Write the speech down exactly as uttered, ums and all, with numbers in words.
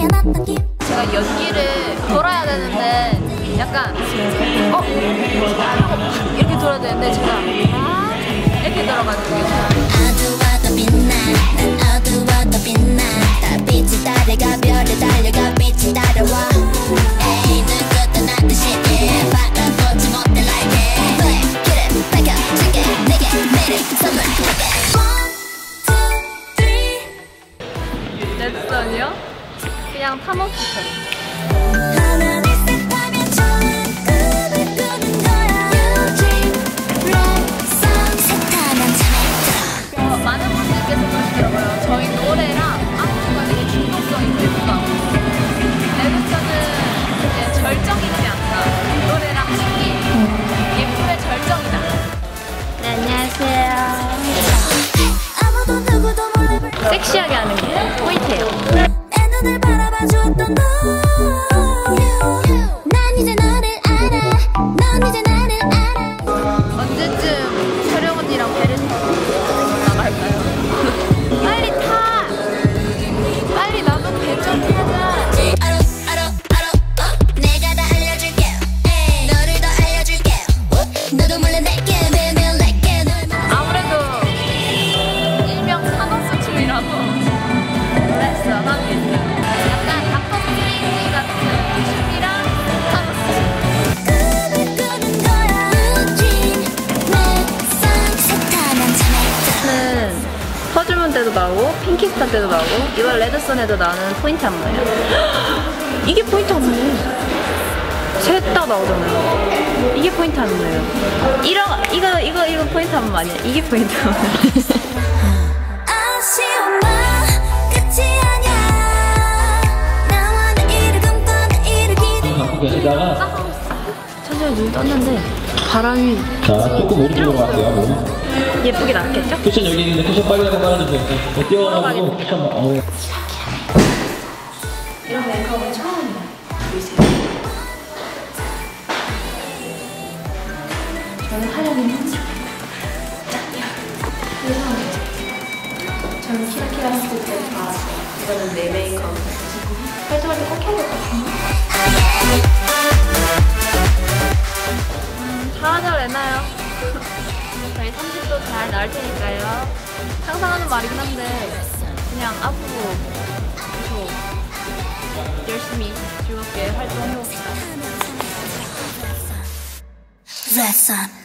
제가 연기를 돌아야 되는데 약간 어? 이렇게 돌아야 되는데 제가 아 이렇게 돌아가지고 어두워도 빛나 난 어두워도 빛나 달빛이 달려가 별이 달려가 빛이 따라와 에이 누구도 나 듯이 yeah 바라보지 못해 like it Flame get it 밝혀줄게 내게 매력 선물할게 one, two, three 레드선이요? 그냥 타노스처럼 많은 분들께서 그러시더라고요. 저희 노래랑 안무가 되게 중독성이 높다고. 레드선은 이제 절정이지 않다. 노래랑 신기, 예쁨의 절정이다. 네, 안녕하세요. 섹시하게 하는 게 포인트예요. 내 눈을 바라봐 주었던 너. 난 이제 너를 알아. 넌 이제 나를 알아. 언제쯤 촬영 언니랑 배를 타고 나갈까요? 빨리 타! 빨리 나도 배 좀 타자. 알아, 알아, 알아, 어? 내가 다 알려줄게. 에이. 너를 더 알려줄게. 너도 몰래 내게 매면 내게 널 아무래도 일명 타노스 춤이라서 그랬어 하겠어. 약간 닥터 스트레인지 같은 춤이랑 타노스 춤. 꿈을 꾸는 거야. 는 퍼즐문 때도 나오고 핑키스탄 때도 나오고 이번 레드선에도 나오는 포인트 안무예요. 이게 포인트 안무예요. 셋 다 나오잖아요. 이게 포인트 안무예요. 이러, 이거 이거 이거 포인트 안무 아니야. 이게 포인트 안무예요. 갖고 계시다가 천천히 눈 떴는데 바람이 자 조금 오른쪽으로 갈게요. 예쁘게 나왔겠죠? 쿠션 여기 있는데 쿠션 빨리 한번 깔아주세요. 뛰어가지고 쿠션 어. 이런 메이크업은 처음이에요. 보이세요? 저는 화장이 힘들어요. 그래서 저는 키라키라 했을 때 다 이거는 내 메이크업 활동할 때 꼭 해야 될 것 같아요. 음, 잘하죠 레나요? 저희 삼십도 잘 나올 테니까요. 항상 하는 말이긴 한데 그냥 앞으로 계속 열심히 즐겁게 활동해봅시다.